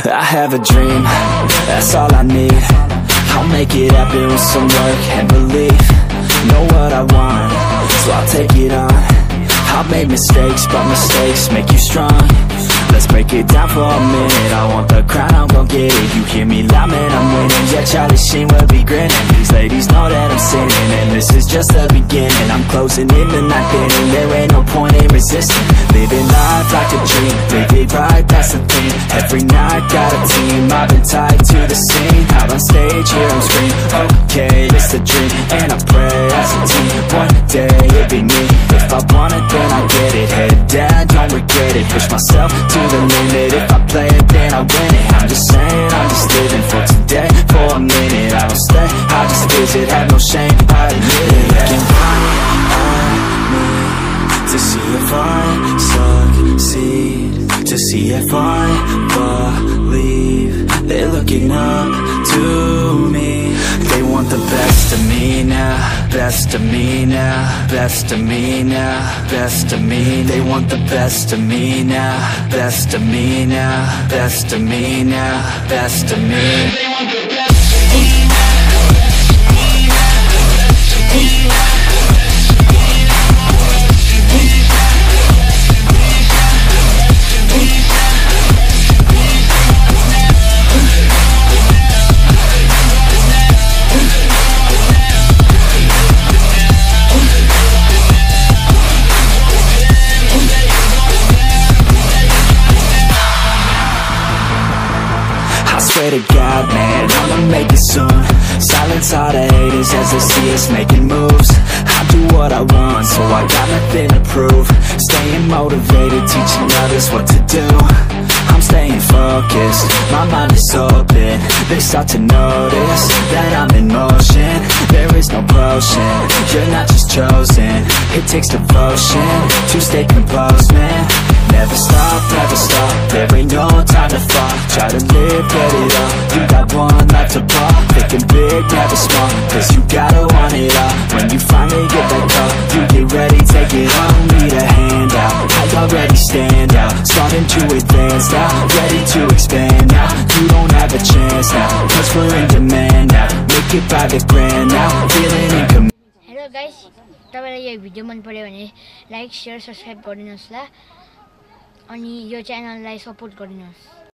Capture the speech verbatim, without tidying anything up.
I have a dream, that's all I need. I'll make it happen with some work and belief. Know what I want, so I'll take it on. I've made mistakes, but mistakes make you strong. Let's break it down for a minute. I want the crown, I'm gon' get it. You hear me loud, man, I'm winning. Yeah, Charlie Sheen will be grinning. These ladies know that I'm sinning, and this is just the beginning. I'm closing in the night inning. There ain't no point in resisting. Living life like a dream, live it right, that's the thing. Every night, got a team, I've been tied to the scene. Out on stage, hear them scream, okay, it's a dream. And I pray as a team, one day it'll be me. If I want it, then I get it. Head down, don't regret it. Push myself to the limit. If I play it, then I win it. I'm just saying, I'm just living for today. For a minute, I don't stay, I just visit. Have no shame, I admit it. Looking right at me to see if I succeed, to see if I believe. They're looking up to me. They want the best of me now, best of me now, best of me now, best of me. They want the best of me now, best of me now, best of me now, best of me. They want the best of me now, best of me now, best of me now. Swear to God, man, I'ma make it soon. Silence all the haters as they see us making moves. I do what I want, so I got nothing to prove. Staying motivated, teaching others what to do. I'm staying focused, my mind is open. They start to notice that I'm in motion. There is no potion, you're not just chosen. It takes devotion to stay composed, man. Never stop, never stop, there ain't no time to fall. Try to live, get it up, you got one life to pop. Thinking big, never small, cause you gotta want it all. When you finally get that call, you get ready, take it on. Need a hand out, I already stand out. Starting to advance now, ready to expand now. You don't have a chance now, cause we're in demand now. Make it by the grand now, feeling in command. Hello guys, तपाईलाई यो video मन पर्यो भने like share subscribe गरिदिनुस् ल अनि यो च्यानललाई support गरिदिनुस्।